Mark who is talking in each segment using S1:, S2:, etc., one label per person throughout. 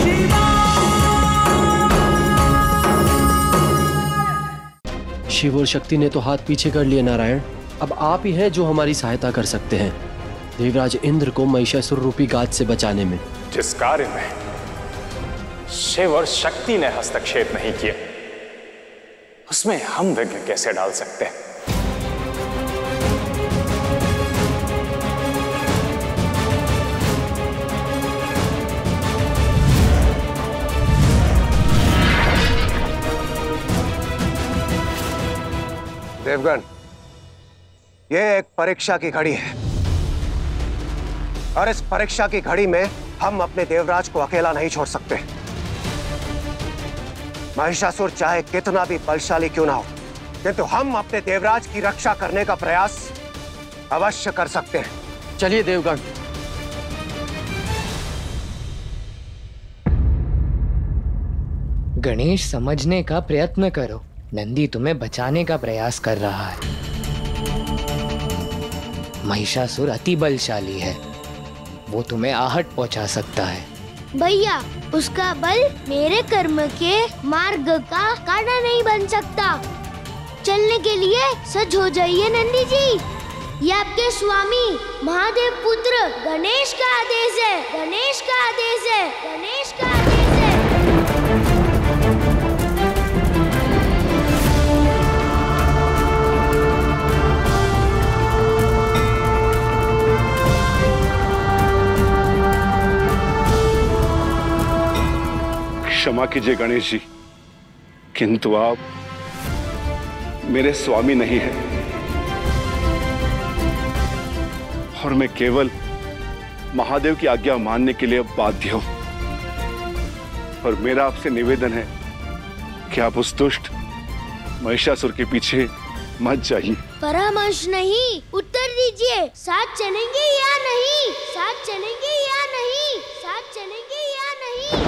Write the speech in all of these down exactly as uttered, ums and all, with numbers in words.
S1: शिव और शक्ति ने तो हाथ पीछे कर लिए नारायण, अब आप ही हैं जो हमारी सहायता कर सकते हैं देवराज इंद्र को महिषासुर रूपी गाद से बचाने में।
S2: जिस कार्य में शिव और शक्ति ने हस्तक्षेप नहीं किया, उसमें हम विघ्न कैसे डाल सकते हैं?
S3: देवगण, यह एक परीक्षा की घड़ी है और इस परीक्षा की घड़ी में हम अपने देवराज को अकेला नहीं छोड़ सकते। महिषासुर चाहे कितना भी बलशाली क्यों ना हो, किंतु हम अपने देवराज की रक्षा करने का प्रयास अवश्य कर सकते हैं।
S1: चलिए देवगण।
S4: गणेश, समझने का प्रयत्न करो। नंदी तुम्हें बचाने का प्रयास कर रहा है। महिषासुर अति बलशाली है, वो तुम्हें आहट पहुंचा सकता है।
S5: भैया, उसका बल मेरे कर्म के मार्ग का कांटा नहीं बन सकता। चलने के लिए सज हो जाइए नंदी जी। ये आपके स्वामी महादेव पुत्र गणेश का आदेश है। गणेश का आदेश है। गणेश का आदेश है।
S6: क्षमा कीजिए गणेश जी, किंतु आप मेरे स्वामी नहीं हैं और मैं केवल महादेव की आज्ञा मानने के लिए बाध्य हूं। और मेरा आपसे निवेदन है कि आप उस दुष्ट महिषासुर के पीछे मत जाइए।
S5: परामर्श नहीं, उत्तर दीजिए। साथ चलेंगे या नहीं? साथ चलेंगे या नहीं? साथ चलेंगे या नहीं?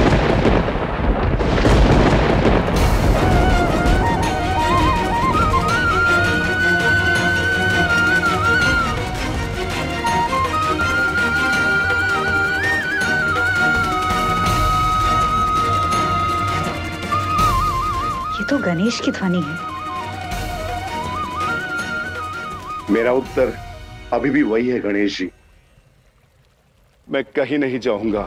S7: तो गणेश की ध्वनि है।
S6: मेरा उत्तर अभी भी वही है गणेश जी, मैं कहीं नहीं जाऊंगा।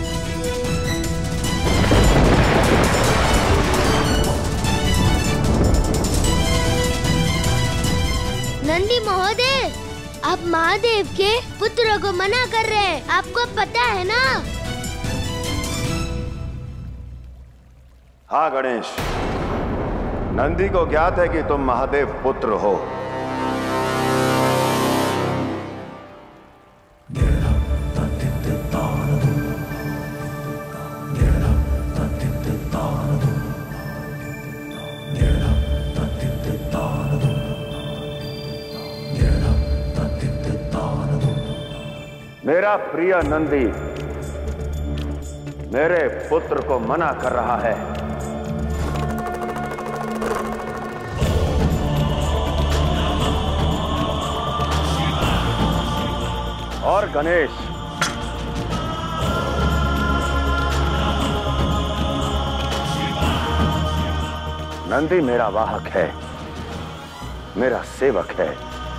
S5: नंदी महोदय, आप महादेव के पुत्र को मना कर रहे हैं, आपको पता है ना?
S8: हाँ गणेश, नंदी को ज्ञात है कि तुम महादेव पुत्र हो। मेरा प्रिय नंदी मेरे पुत्र को मना कर रहा है। और गणेश, नंदी मेरा वाहक है, मेरा सेवक है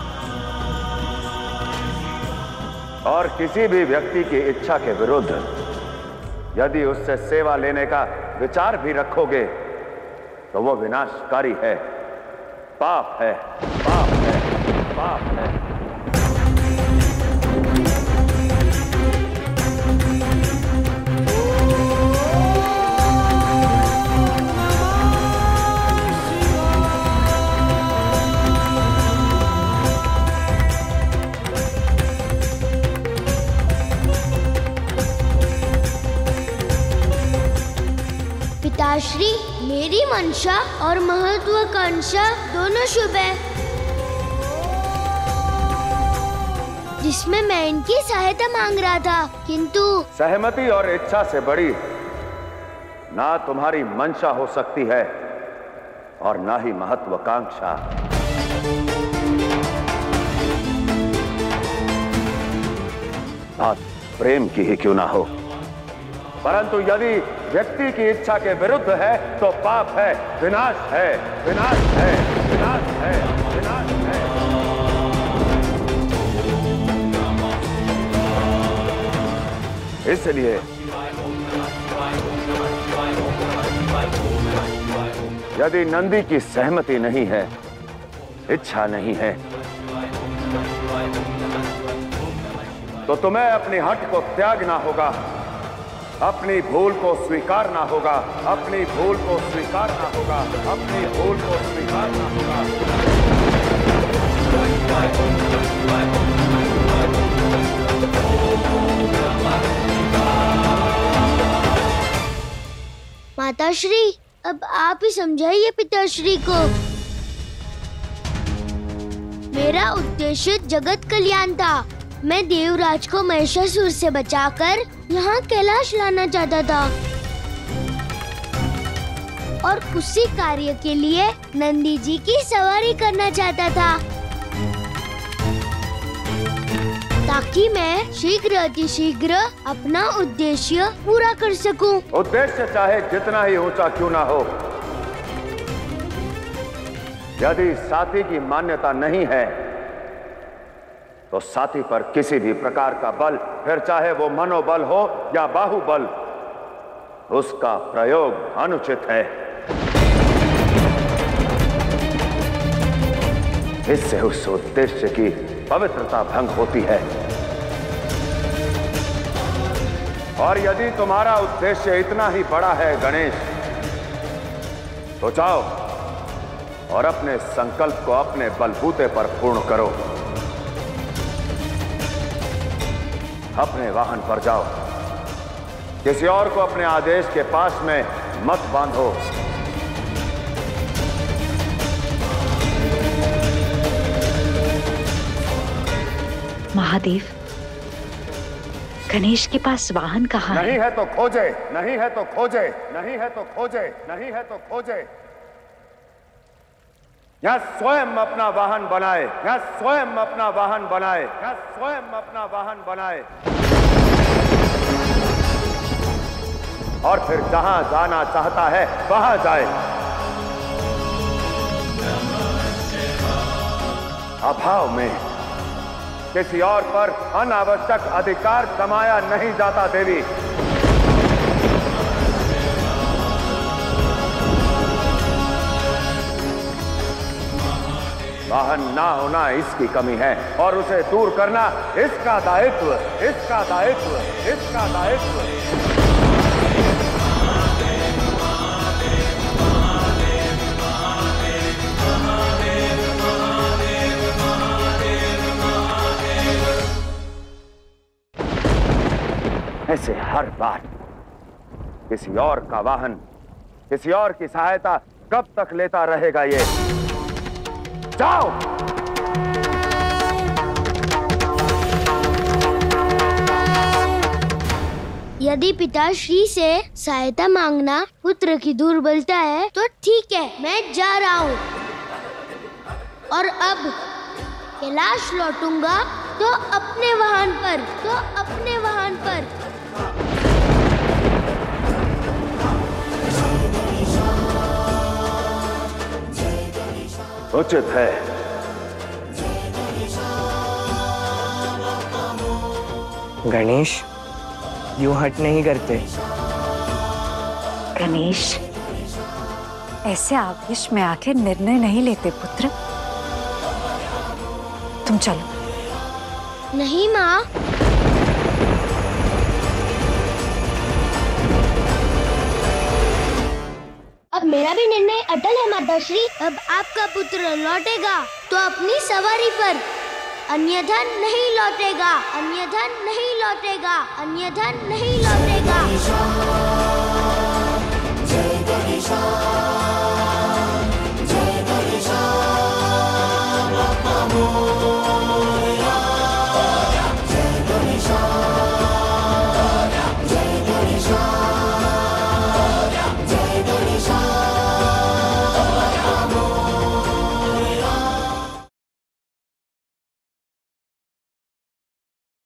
S8: और किसी भी व्यक्ति की इच्छा के विरुद्ध यदि उससे सेवा लेने का विचार भी रखोगे तो वो विनाशकारी है, पाप है, पाप है, पाप है।
S5: पिताश्री, मेरी मंशा और महत्वाकांक्षा दोनों शुभ है, जिसमें मैं इनकी सहायता मांग रहा था, किंतु
S8: सहमति और इच्छा से बड़ी ना तुम्हारी मंशा हो सकती है और ना ही महत्वाकांक्षा। बात प्रेम की ही क्यों ना हो, परंतु यदि व्यक्ति की इच्छा के विरुद्ध है तो पाप है, विनाश है, विनाश है, विनाश है, विनाश है। इसलिए यदि नंदी की सहमति नहीं है, इच्छा नहीं है, तो तुम्हें अपनी हट को त्यागना होगा, अपनी भूल को स्वीकारना होगा, अपनी भूल को स्वीकारना होगा, अपनी भूल को स्वीकारना होगा।
S5: माताश्री, अब आप ही समझाइए पिताश्री को। मेरा उद्देश्य जगत कल्याण था। मैं देवराज को महिषासुर से बचाकर यहाँ कैलाश लाना चाहता था और उसी कार्य के लिए नंदी जी की सवारी करना चाहता था, ताकि मैं शीघ्र अतिशीघ्र अपना उद्देश्य पूरा कर सकूं।
S8: उद्देश्य चाहे जितना ही ऊंचा क्यों ना हो, यदि साथी की मान्यता नहीं है तो साथी पर किसी भी प्रकार का बल, फिर चाहे वो मनोबल हो या बाहुबल, उसका प्रयोग अनुचित है। इससे उस उद्देश्य की पवित्रता भंग होती है। और यदि तुम्हारा उद्देश्य इतना ही बड़ा है गणेश, तो जाओ और अपने संकल्प को अपने बलबूते पर पूर्ण करो। अपने वाहन पर जाओ, किसी और को अपने आदेश के पास में मत बांधो।
S7: महादेव, गणेश के पास वाहन कहाँ है?
S8: नहीं है तो खोजे, नहीं है तो खोजे, नहीं है तो खोजे, नहीं है तो खोजे। या स्वयं अपना वाहन बनाए, या स्वयं अपना वाहन बनाए, या स्वयं अपना वाहन बनाए, और फिर जहां जाना चाहता है वहां जाए। अभाव में किसी और पर अनावश्यक अधिकार जमाया नहीं जाता देवी। वाहन ना होना इसकी कमी है और उसे दूर करना इसका दायित्व, इसका दायित्व, इसका दायित्व। ऐसे हर बार किसी और का वाहन, किसी और की सहायता कब तक लेता रहेगा ये? जाओ।
S5: यदि पिताश्री से सहायता मांगना पुत्र की दुर्बलता है तो ठीक है, मैं जा रहा हूँ। और अब कैलाश लौटूंगा तो अपने वाहन पर, तो अपने वाहन पर।
S8: उचित है।
S9: गणेश, यूं हट नहीं करते।
S7: गणेश,
S10: ऐसे आवेश में आके निर्णय नहीं लेते पुत्र। तुम चलो।
S5: नहीं माँ, अब मेरा भी निर्णय अटल है माताश्री। अब आपका पुत्र लौटेगा तो अपनी सवारी पर, अन्यथा नहीं लौटेगा, अन्यथा नहीं लौटेगा, अन्यथा नहीं लौटेगा।